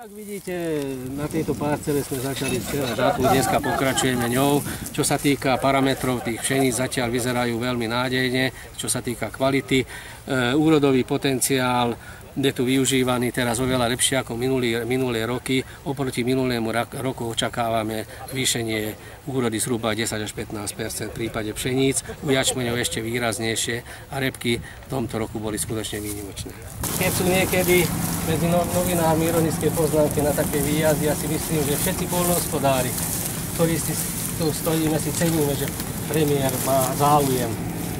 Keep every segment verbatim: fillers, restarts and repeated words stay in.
Jak vidíte, na tejto parcele sme začali včera žatvu, dneska pokračujeme ňou. Čo sa týka parametrov tých pšeníc, zatiaľ vyzerajú veľmi nádejne, čo sa týka kvality. E, úrodový potenciál je tu využívaný teraz oveľa lepšie ako minulý, minulé roky. Oproti minulému roku očakávame zvýšenie úrody zhruba desať až pätnásť percent v prípade pšeníc. U jačmeňov ešte výraznejšie a repky v tomto roku boli skutočne výnimočné. Keď sú niekedy medzi novinármi ironické poznámky na také výjazdy, ja si myslím, že všetci poľnohospodári, ktorí si tu stojíme, si ceníme, že premiér má záujem e,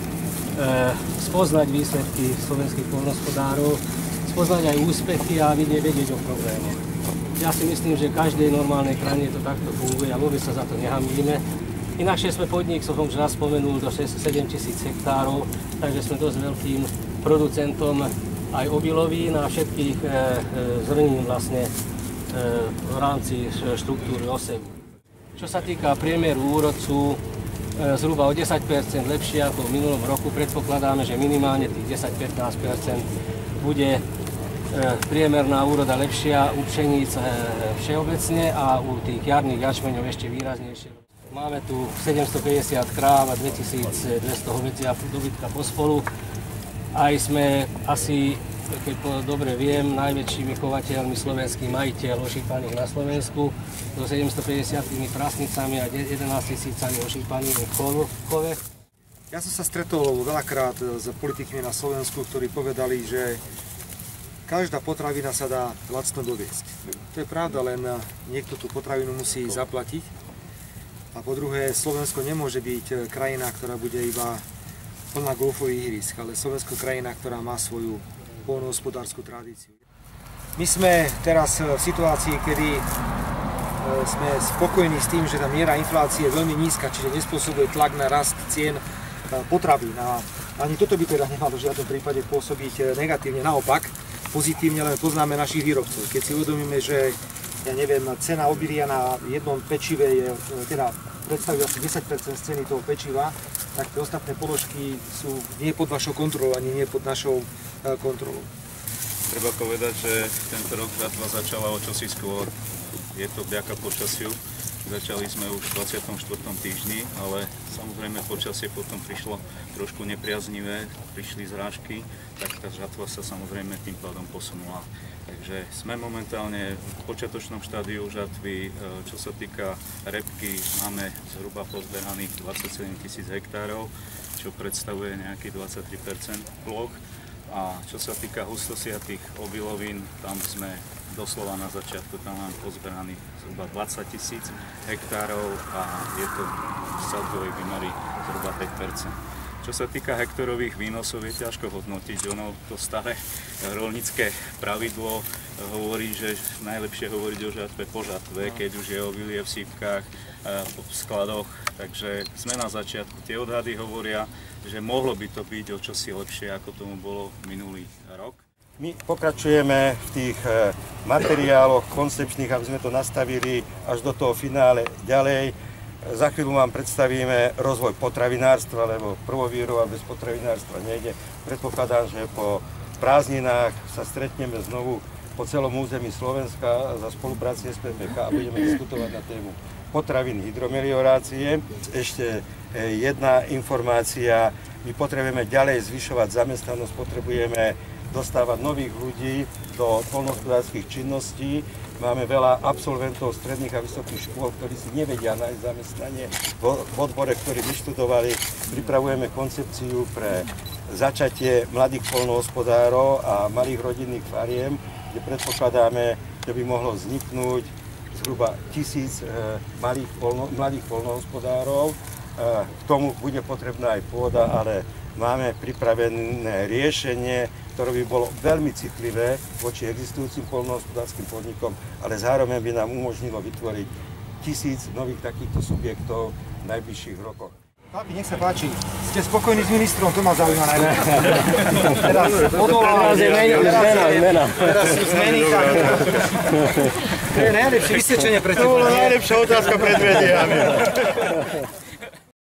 spoznať výsledky slovenských poľnohospodárov, spoznať aj úspechy a vedieť, vedieť o problémoch. Ja si myslím, že v každej normálnej krajine to takto funguje a vôbec sa za to nehanbíme. Inakšie sme podnik, som už raz spomenul, do sedem tisíc hektárov, takže sme dosť veľkým producentom aj obilovín a všetkých e, e, zrnín vlastne e, v rámci štruktúry osevu. Čo sa týka priemeru úrodcu, e, zhruba o desať percent lepšie ako v minulom roku, predpokladáme, že minimálne tých desať až pätnásť percent bude priemerná úroda lepšia u pšeníc všeobecne a u tých jarných jačmeňov ešte výraznejšie. Máme tu sedemstopäťdesiat kráv a dvetisícdvesto hovädzia dobytka pospolu. Aj sme asi, keď dobre viem, najväčšími chovateľmi slovenských majiteľ ošípaných na Slovensku, so sedemstopäťdesiatimi prasnicami a jedenásť tisícami ošípaných v chove. Ja som sa stretol veľakrát s politikmi na Slovensku, ktorí povedali, že každá potravina sa dá lacno doviesť. To je pravda, len niekto tú potravinu musí zaplatiť. A po druhé, Slovensko nemôže byť krajina, ktorá bude iba plná golfových ihrisk, ale Slovensko krajina, ktorá má svoju poľnohospodársku tradíciu. My sme teraz v situácii, kedy sme spokojní s tým, že tá miera inflácie je veľmi nízka, čiže nespôsobuje tlak na rast cien potravín. A ani toto by teda nemalo v žiadnom prípade pôsobiť negatívne, naopak pozitívne, len poznáme našich výrobcov. Keď si uvedomíme, že ja neviem, cena obilia na jednom pečive je, teda predstavuje asi desať percent z ceny toho pečiva, tak tie ostatné položky sú nie pod vašou kontrolou, ani nie pod našou kontrolou. Treba povedať, že tento rok žatva začala o čosi skôr. Je to vďaka počasiu. Začali sme už v dvadsiatom štvrtom týždni, ale samozrejme počasie potom prišlo trošku nepriaznivé, prišli zrážky, tak tá žatva sa samozrejme tým pádom posunula. Takže sme momentálne v počiatočnom štádiu žatvy. Čo sa týka repky, máme zhruba pozberaných dvadsaťsedem tisíc hektárov, čo predstavuje nejakých dvadsaťtri percent ploch. A čo sa týka hustosiatých obilovín, tam sme doslova na začiatku, tam máme pozberaných zhruba dvadsať tisíc hektárov a je to v celkovej výmeri zhruba päť percent. Čo sa týka hektárových výnosov, je ťažko hodnotiť. Ono to staré roľnícke pravidlo hovorí, že najlepšie hovoriť o žatve po žatve, keď už je obilie v sípkach, v skladoch. Takže sme na začiatku. Tie odhady hovoria, že mohlo by to byť o čosi lepšie, ako tomu bolo minulý rok. My pokračujeme v tých materiáloch koncepčných, aby sme to nastavili až do toho finále ďalej. Za chvíľu vám predstavíme rozvoj potravinárstva, lebo prvovýroba bez potravinárstva nejde. Predpokladám, že po prázdninách sa stretneme znovu po celom území Slovenska za spolupráci es pé pé ká a budeme diskutovať na tému potravín, hydromeliorácie. Ešte jedna informácia, my potrebujeme ďalej zvyšovať zamestnanosť, potrebujeme dostávať nových ľudí do poľnohospodárskych činností. Máme veľa absolventov stredných a vysokých škôl, ktorí si nevedia nájsť zamestnanie v odbore, ktorí vyštudovali. Pripravujeme koncepciu pre začatie mladých poľnohospodárov a malých rodinných fariem, kde predpokladáme, že by mohlo vzniknúť zhruba tisíc malých poľno, mladých poľnohospodárov. K tomu bude potrebná aj pôda, ale máme pripravené riešenie, ktoré by bolo veľmi citlivé voči existujúcim poľnohospodárskym podnikom, ale zároveň by nám umožnilo vytvoriť tisíc nových takýchto subjektov v najbližších rokoch. Chlapi, nech sa páči. Ste spokojní s ministrom? To ma zaujíma najviac. Teraz odvolávanie. Teraz sú zmeny. To je najlepšie vysvedčenie pre teba. To bola najlepšia otázka pred médiami.